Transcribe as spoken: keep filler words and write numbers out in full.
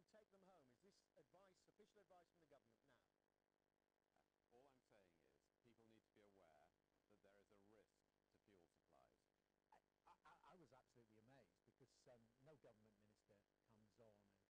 take them home? Is this advice, official advice from the government now? All I'm saying is people need to be aware that there is a risk to fuel supplies. I, I, I was absolutely amazed because um, no government minister comes on and